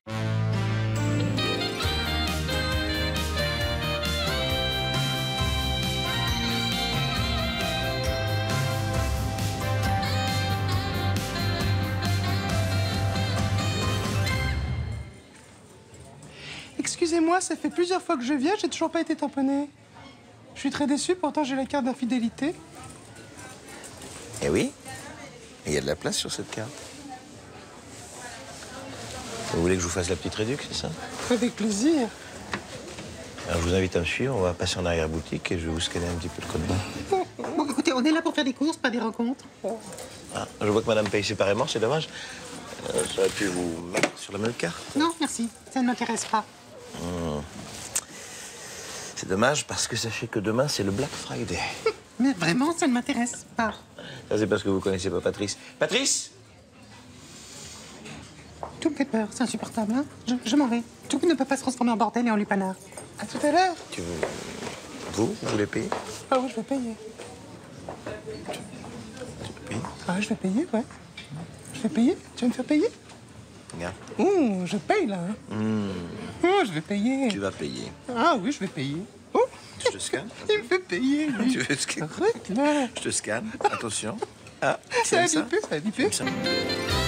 Excusez-moi, ça fait plusieurs fois que je viens, j'ai toujours pas été tamponné. Je suis très déçu, pourtant j'ai la carte d'infidélité. Eh oui, il y a de la place sur cette carte. Vous voulez que je vous fasse la petite réduc, c'est ça? Avec plaisir. Alors je vous invite à me suivre, on va passer en arrière-boutique et je vais vous scanner un petit peu le code barre. Bon, écoutez, on est là pour faire des courses, pas des rencontres. Ah, je vois que madame paye séparément, c'est dommage. J'aurais pu vous mettre sur la même carte. Non, merci, ça ne m'intéresse pas. C'est dommage parce que sachez que demain, c'est le Black Friday. Mais vraiment, ça ne m'intéresse pas. Ça, c'est parce que vous connaissez pas Patrice. Patrice! Tout me fait peur, c'est insupportable, hein. Je m'en vais. Tout ne peut pas se transformer en bordel et en lupanar. À tout à l'heure. Vous voulez payer? Ah oui, je vais payer. Tu veux payer? Ah, je vais payer, ouais. Je vais payer. Tu vas me faire payer? Regarde. Je paye, là. Hein. Je vais payer. Tu vas payer. Ah oui, je vais payer. Je te scanne. Il me fait payer, lui. Tu veux scanner? Arrête, là. Je te scanne. Attention. Ah, Ça a ça? bipé, ça a bipé. Tu aimes ça?